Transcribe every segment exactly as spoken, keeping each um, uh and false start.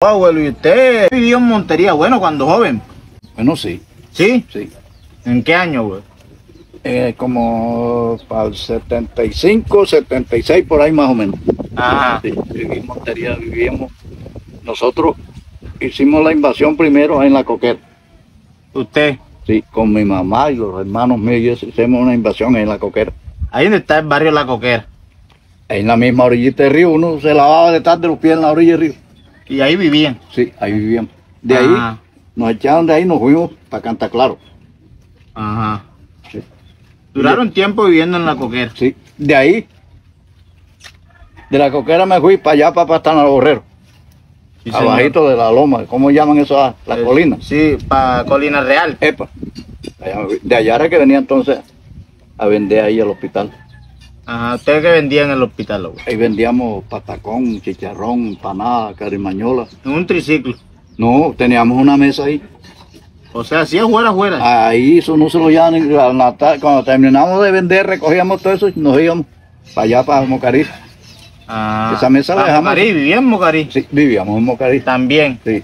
Oh, abuelo, ¿y usted vivió en Montería, bueno, cuando joven? Bueno, sí. ¿Sí? Sí. ¿En qué año, güey? Eh, como para el setenta y cinco, setenta y seis, por ahí más o menos. Ajá. Sí, viví en Montería, vivíamos. Nosotros hicimos la invasión primero en La Coquera. ¿Usted? Sí, con mi mamá y los hermanos míos y eso, hicimos una invasión en La Coquera. Ahí donde está el barrio La Coquera. En la misma orillita del río, uno se lavaba detrás de los pies en la orilla del río. Y ahí vivían. Sí, ahí vivíamos. De Ajá. ahí, nos echaron de ahí, nos fuimos para Cantaclaro. Ajá. Sí. Duraron tiempo viviendo en La Coquera. Sí, de ahí, de La Coquera me fui para allá, para Pastana Borrero. Sí, señor. Abajito de la loma, ¿cómo llaman eso? Ah, la Eh, colina. Sí, para Colina Real. Epa. Allá me fui. De allá era que venía entonces a vender ahí al hospital. Ajá. ¿Ustedes qué vendían en el hospital, güey? Ahí vendíamos patacón, chicharrón, empanada, carimañola. En un triciclo. No, teníamos una mesa ahí. O sea, si es fuera, fuera. Ahí eso no se lo llevan. en la- en la tarde. Cuando terminamos de vender, recogíamos todo eso y nos íbamos para allá, para Mocarí. Ah, esa mesa la ah, dejamos. Mocarí, vivía en Mocarí. Sí, vivíamos en Mocarí. También. Sí.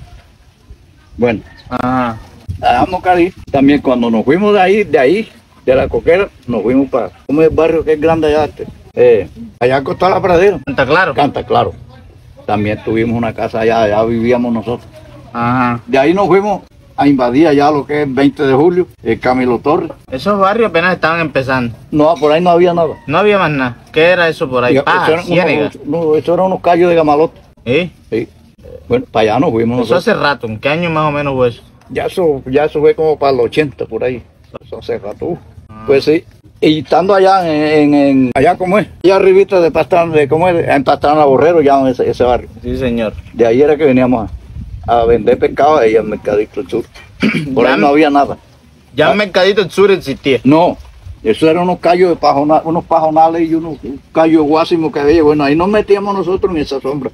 Bueno, Ajá. a Mocarí. También cuando nos fuimos de ahí, de ahí, de La Coquera, nos fuimos para, ¿cómo es el barrio que es grande allá? Este? Eh, allá a Costa La Pradera. ¿Está claro? Canta, claro. También tuvimos una casa allá, allá vivíamos nosotros. Ajá. De ahí nos fuimos a invadir allá lo que es veinte de julio, el Camilo Torres. Esos barrios apenas estaban empezando. No, por ahí no había nada. No había más nada. ¿Qué era eso por ahí? Eso Paja, eran ciénaga. unos- no, eso eran unos callos de gamalote. ¿Eh? Sí. Bueno, para allá nos fuimos Eso nosotros. hace rato. ¿En qué año más o menos fue eso? Ya eso, ya eso fue como para los ochenta por ahí. Eso hace rato. Pues sí. Y estando allá en, en, en- allá como es, allá arribita de Pastrana, de cómo es, en Pastrana Borrero, ya en ese, ese barrio. Sí, señor. De ahí era que veníamos a, a vender pescado ahí al Mercadito del Sur. Por Ya ahí me- no había nada. Ya Ah. en Mercadito del Sur existía. No, eso eran unos callos de pajona, unos pajonales y unos un callos guásimos que había. Bueno, ahí nos metíamos nosotros en esa sombra.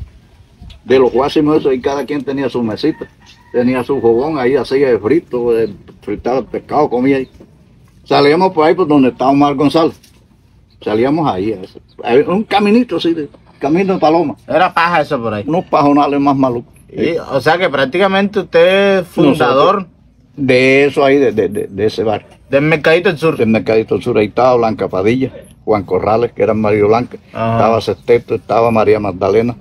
De los guásimos esos, y cada quien tenía su mesita. Tenía su fogón ahí, hacía de frito, de fritar el pescado, comía ahí. Salíamos por ahí por donde estaba Omar González. Salíamos ahí, a eso. Había un caminito así, de, camino de paloma. Era paja eso por ahí. Unos pajonales más malucos. Y, o sea que prácticamente usted es fundador De eso ahí, de, de, de, de ese barrio. del Mercadito del Sur. Del Mercadito del Sur, ahí estaba Blanca Padilla, Juan Corrales, que era Mario Blanca, Ajá. estaba Sesteto, estaba María Magdalena,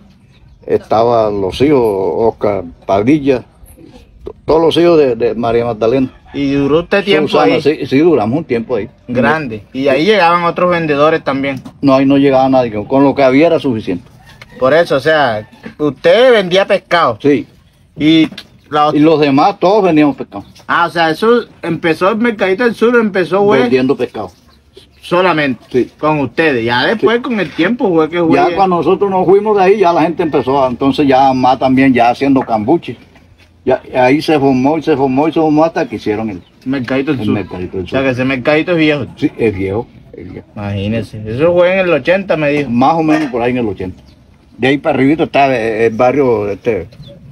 estaba los hijos, Oscar Padilla, t- todos los hijos de, de María Magdalena. Y duró usted tiempo Susana, ahí. sí, sí, duramos un tiempo ahí. Grande. Y ahí llegaban otros vendedores también. No, ahí no llegaba nadie, con lo que había era suficiente. Por eso, o sea, usted vendía pescado. Sí, Y la y los demás todos vendíamos pescado, Ah, o sea, eso empezó el Mercadito del Sur, empezó fue vendiendo pescado. solamente Sí. con ustedes. Ya después con el tiempo fue que fue. Ya cuando nosotros nos fuimos de ahí, ya la gente empezó, a- entonces ya más también ya haciendo cambuche. Ya, ahí se formó y se formó y se formó hasta que hicieron el, Mercadito del el Sur. Mercadito del O sea, Sur. que ese mercadito es viejo. Sí, es viejo, es viejo. Imagínese. Eso fue en el ochenta, me dijo. Más o menos por ahí en el ochenta. De ahí para arribito está el, el barrio, este,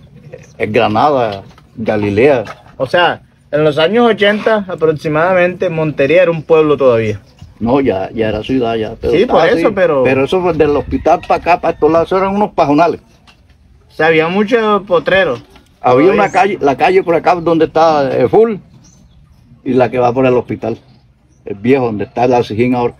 el Granada, Galilea. O sea, en los años ochenta aproximadamente, Montería era un pueblo todavía. No, ya, ya era ciudad, ya. pero Sí, estaba por eso, pero- Pero eso fue del hospital para acá, para estos lados, eso eran unos pajonales. O sea, había muchos potreros. Había Todavía. una calle, la calle por acá donde está el full y la que va por el hospital. El viejo, donde está el Alcijín ahora.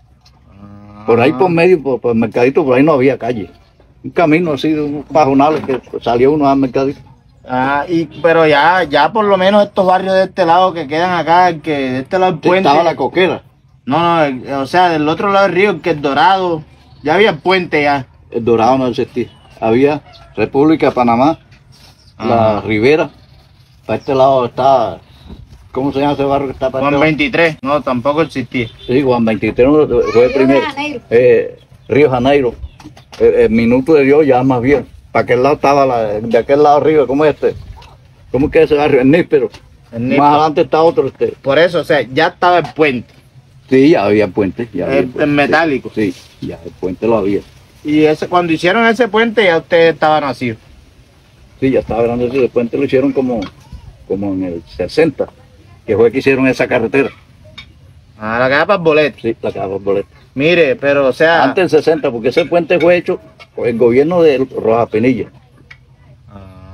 Por ahí por medio, por, por el mercadito, por ahí no había calle. Un camino así de unos pajonales que salió uno al mercadito. Ah, y, pero ya, ya por lo menos estos barrios de este lado que quedan acá, que de este lado del puente. Estaba la coquera. No, no, el- o sea, del otro lado del río, que es Dorado, ya había puente ya. El Dorado no existía. Había República de Panamá, la Ah. Ribera. Para este lado está, ¿cómo se llama ese barrio que está para Juan este lado? veintitrés, no, tampoco existía. Sí, Juan veintitrés no, fue el primero. Janeiro. Eh, Río Janeiro. El, el minuto de Dios ya más bien. Para aquel lado estaba la, de aquel lado arriba, ¿cómo es este? ¿Cómo es que ese barrio? El Níspero. El Níspero. Más adelante está otro este. Por eso, o sea, ya estaba el puente, Sí, ya había puente. Ya había el, puente, el metálico. Sí, sí, ya el puente lo había. Y ese, cuando hicieron ese puente ya usted estaba nacido. Sí, ya estaba grande ese puente, lo hicieron como, como en el sesenta, que fue que hicieron esa carretera. Ah, la caja para el boleto. Sí, la caja por boleto. Mire, pero o sea. Antes del sesenta, porque ese puente fue hecho por el gobierno de Rojas Pinilla. Ah,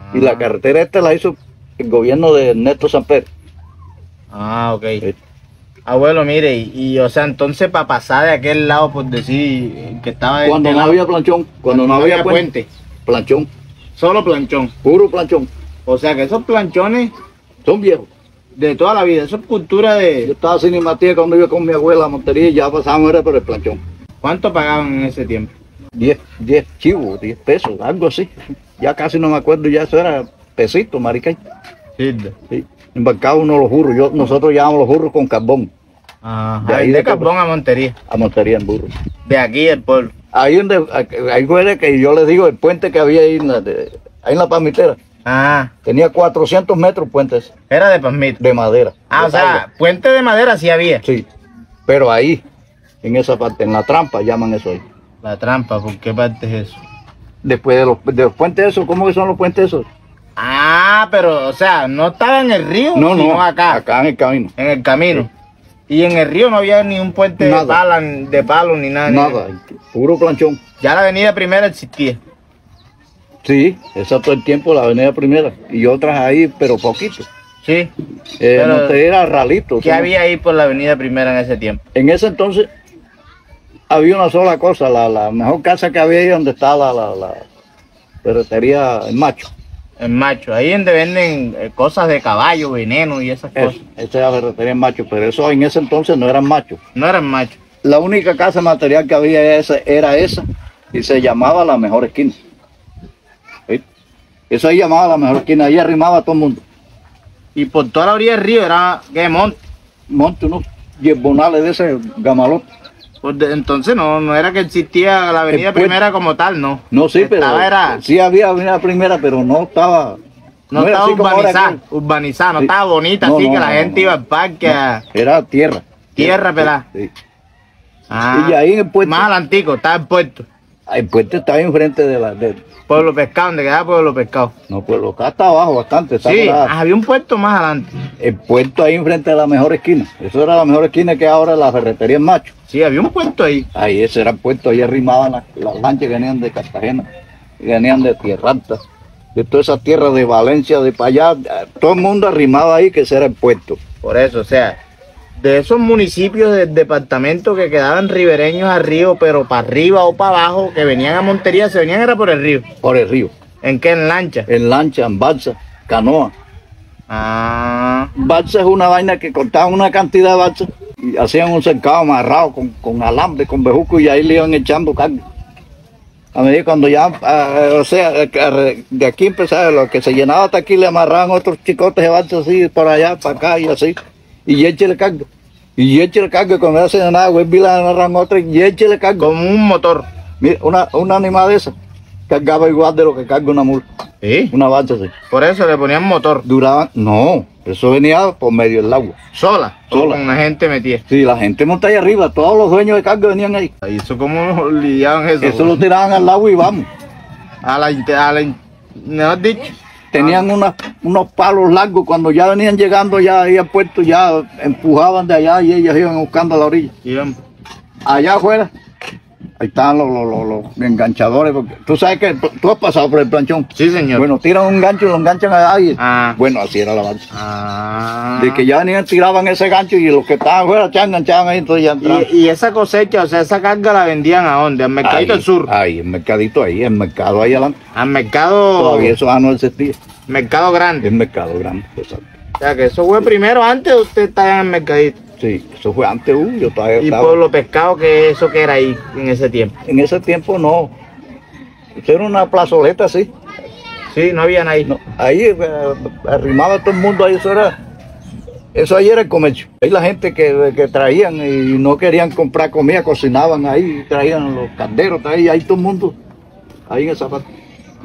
Y la carretera esta la hizo el gobierno de Ernesto Samper. Ah, ok. Sí. Abuelo, mire, y, y, o sea, entonces para pasar de aquel lado, por decir que estaba de Cuando este no lado, había planchón, cuando no había puente, planchón, solo planchón. puro planchón. O sea que esos planchones Son viejos. de toda la vida, eso es cultura Yo de... estaba sin Matías cuando iba con mi abuela a Montería y ya pasábamos era por el planchón. ¿Cuánto pagaban en ese tiempo? Diez, diez chivos, diez pesos, algo así. Ya casi no me acuerdo, ya eso era pesito, maricay. Sí. Sí. Embarcaba uno los burros, yo, nosotros llevábamos los burros con carbón, Ajá. De De, ahí de de Carbón a Montería. a Montería en burro. De aquí del pueblo. Ahí donde, ahí fue que yo les digo, el puente que había ahí en la, de- ahí en la Palmitera, Ah, tenía cuatrocientos metros puentes era de Palmito. de madera. Ah, de o sea, tabla. puente de madera sí había. Sí, pero ahí, en esa parte, en la trampa llaman eso ahí. La trampa, ¿por qué parte es eso? Después de los, de los puentes esos, ¿cómo que son los puentes esos? Ah, pero, o sea, no estaba en el río, No, sino no, acá, acá en el camino. en el camino. Y en el río no había ni un puente de, Nada. pala, de palo ni nada. ni Nada, puro planchón. Ya la avenida primera existía. Sí, esa todo el tiempo, la avenida primera. Y otras ahí, pero poquito. Sí. Eh, Pero, Montería era ralito. ¿qué ¿no? había ahí por la avenida primera en ese tiempo? En ese entonces había una sola cosa, la, la mejor casa que había ahí donde está la, la, la ferretería El Macho. En Macho, ahí donde venden eh, cosas de caballo, veneno y esas Eso, cosas. esa era la ferretería El Macho, pero eso en ese entonces no eran machos. No eran Macho. La única casa material que había era esa, era esa y se llamaba La Mejor Esquina. ¿Sí? Eso ahí llamaba La Mejor Esquina, ahí arrimaba a todo el mundo. Y por toda la orilla del río era que monte. Monte unos yerbonales de ese gamalote. Pues de- entonces no, no era que existía la avenida El puente- primera como tal, no. No, sí, pero Estaba era, sí había avenida primera, pero no estaba... no era estaba así como ahora urbanizada, aquí. urbanizada, no Sí. estaba bonita, No, así no, que la no, gente no. iba al parque a... Era tierra. Tierra pelada. Sí. Ah, Y ahí en el puente, más adelantico, estaba el puerto. el puente estaba enfrente de la... De, Pueblo Pescado, donde quedaba Pueblo Pescado. no, pues acá está abajo bastante. Está Sí, por la- había un puerto más adelante. el puerto ahí enfrente de La Mejor Esquina. Eso era La Mejor Esquina que ahora la ferretería en Macho. Sí, había un puerto ahí. Ahí ese era el puerto, ahí arrimaban las, las lanchas que venían de Cartagena, que venían de Tierra Alta, de toda esa tierra de Valencia, de para allá, todo el mundo arrimaba ahí que ese era el puerto. Por eso, o sea, de esos municipios del departamento que quedaban ribereños al río, pero para arriba o para abajo, que venían a Montería, se venían era por el río. Por el río, ¿En qué? En lancha. en lancha, en balsa, canoa. Ah, Balsa es una vaina que cortaban una cantidad de balsas y hacían un cercado amarrado con, con alambre, con bejuco y ahí le iban echando carne. A medida cuando ya, ah, o sea, de aquí empezaba, lo que se llenaba hasta aquí le amarraban otros chicotes de balsa así, por allá, para acá y así, y échele carga. Y échele carga, cuando ya se llenaba, vuelve y le amarran otra y échele carga. como un motor. Mira, una, una animal de esa cargaba igual de lo que carga una mula, Sí. una balsa así. Por eso le ponían motor. Duraban, no, eso venía por medio del agua. Sola. O Sola. con la gente metida. Sí, la gente monta ahí arriba, todos los dueños de carga venían ahí. ¿Y eso cómo lidiaban eso? Eso lo tiraban al agua y vamos. A la, inte- a la in- mejor dicho. Tenían unas- unos palos largos, cuando ya venían llegando ya ahí al puerto, ya empujaban de allá y ellos iban buscando a la orilla. Iban- Allá afuera, ahí estaban los, los, los, los enganchadores, porque tú sabes que tú tú has pasado por el planchón. Sí, señor. Bueno, tiran un gancho y lo enganchan allá y... Ah. Bueno, así era la balsa. Ah. De que ya venían, tiraban ese gancho y los que estaban afuera se enganchaban ahí, entonces ya entraban. Y, y esa cosecha, o sea, esa carga la vendían a dónde? Al mercadito Ahí, del sur. Ahí, el mercadito ahí, el mercado ahí adelante. Al mercado. Todavía eso ya no existía. Mercado grande. El mercado grande, exacto. O sea, que eso fue primero antes de usted estar en el mercadito. Sí, eso fue antes, uh, yo todavía Y estaba. Pueblo Pescado, que eso que era ahí en ese tiempo. En ese tiempo no. Eso era una plazoleta así. Sí, no había nadie. No, ahí eh, arrimaba todo el mundo, ahí eso era. Eso ahí era el comercio. Ahí la gente que, que traían y no querían comprar comida, cocinaban ahí, traían los calderos, traían ahí todo el mundo. Ahí en esa parte.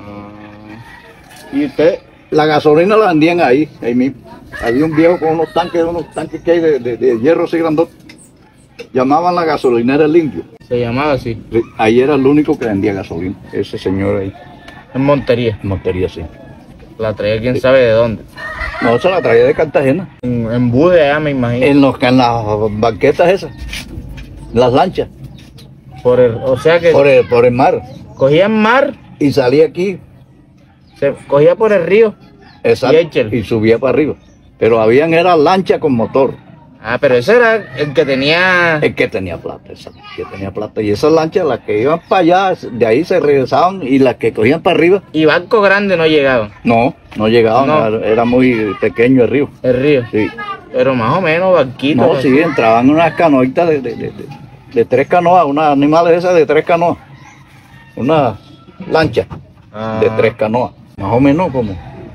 ¿Y usted? La gasolina la vendían ahí, ahí mismo. Había un viejo con unos tanques, unos tanques que hay de, de, de hierro así grandote. Llamaban la gasolinera El Indio. Se llamaba así. Sí, ahí era el único que vendía gasolina, ese señor ahí, En Montería. en Montería, sí. La traía quién sabe de dónde. No, se la traía de Cartagena. En, en Bude allá, me imagino. En, los, en las banquetas esas, las lanchas, Por el, o sea que por el, por el mar. cogían mar. Y salía aquí, Se cogía por el río. Exacto, Y échale. y subía para arriba. Pero habían era lancha con motor. Ah, pero ese era el que tenía... El que tenía plata, exacto, el que tenía plata. Y esas lanchas, las que iban para allá, de ahí se regresaban, y las que cogían para arriba, Y barcos grandes no llegaban, no, no llegaban, No. Era, era muy pequeño el río. el río. Sí. Pero más o menos barquitos. No, sí, entraban unas canoitas de, de, de, de, de tres canoas, unas animales esas de tres canoas. Una lancha Ah. de tres canoas, más o menos como,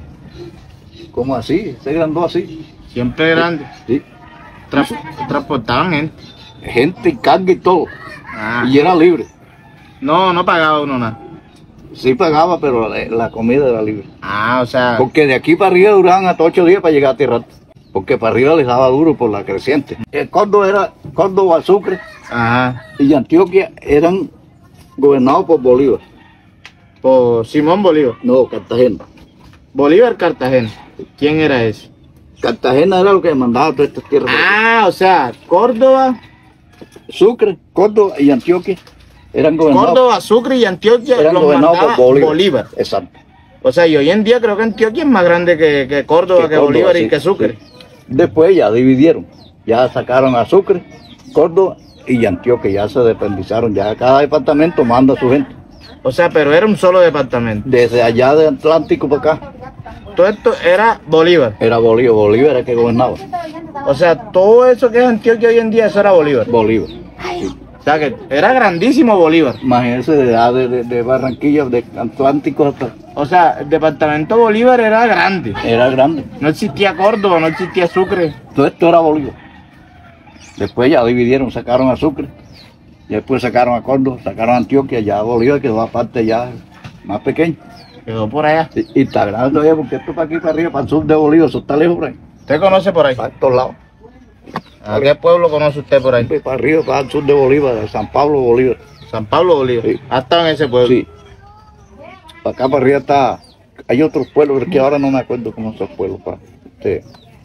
como así, se grandó así. Siempre grandes. Sí. Tra- transportaban gente. Gente y carga y todo. Ah. Y era libre. No, no pagaba uno nada. Sí pagaba, pero la, la comida era libre. Ah, o sea... Porque de aquí para arriba duraban hasta ocho días para llegar a Tierra Alta. Porque para arriba les daba duro por la creciente. El Córdoba era, Córdoba, Sucre Ajá. y Antioquia eran gobernados por Bolívar. Por Simón Bolívar. No, Cartagena. Bolívar Cartagena. ¿Quién era ese? Cartagena era lo que mandaba todas estas tierras. Ah, o sea, Córdoba, Sucre, Córdoba y Antioquia eran gobernados, Córdoba, Sucre y Antioquia eran los gobernados mandaba por Bolívar. Bolívar. Exacto. O sea, y hoy en día creo que Antioquia es más grande que, que Córdoba, que, Que Córdoba, Bolívar y sí, que Sucre. sí. Después ya dividieron. Ya sacaron a Sucre, Córdoba y Antioquia. Ya se dependizaron. Ya cada departamento manda a su gente. O sea, pero era un solo departamento. Desde allá de Atlántico para acá Todo esto era Bolívar. era Bolívar. Bolívar era el que gobernaba. O sea, todo eso que es Antioquia hoy en día, eso era Bolívar. Bolívar. Sí. O sea, que era grandísimo Bolívar. Imagínense de, de, de, de Barranquilla, de Atlántico hasta... O sea, el departamento Bolívar era grande. Era grande. No existía Córdoba, no existía Sucre. Todo esto era Bolívar. Después ya dividieron, sacaron a Sucre. Y después sacaron a Córdoba, sacaron a Antioquia. Ya Bolívar quedó aparte ya más pequeño. Quedó por allá. Y, y está grande todavía porque esto para aquí, para arriba, para el sur de Bolívar, eso está lejos por ahí. ¿Usted conoce por ahí? Para estos lados. ¿A qué pueblo conoce usted por ahí? Para arriba, para el sur de Bolívar, de San Pablo, Bolívar. San Pablo Bolívar. Sí. ¿Ha estado en ese pueblo? Sí. Para acá, para arriba está... Hay otros pueblos, pero es que ahora no me acuerdo cómo son esos pueblos. Pa. Este,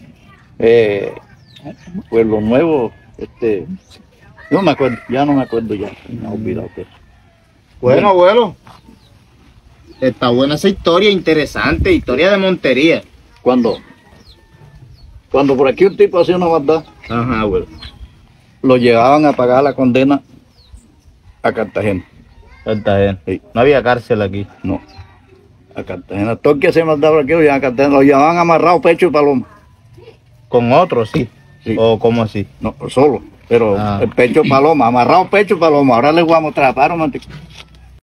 eh, Pueblo Nuevo, este... No me acuerdo, ya no me acuerdo ya. Me he olvidado que... Bueno, abuelo. Está buena esa historia, interesante, historia de Montería. Cuando... Cuando por aquí un tipo hacía una maldad, Ajá, abuelo. lo llevaban a pagar la condena a Cartagena. Cartagena. Sí. No había cárcel aquí. No, a Cartagena. Todo el que hacía maldad por aquí lo llevaban a Cartagena. Lo llevaban amarrado pecho y paloma. Con otros, sí. Sí. ¿O cómo así? No, solo. Pero Ah. el pecho paloma, amarrado pecho paloma. Ahora les voy a mostrar. Para un momentico.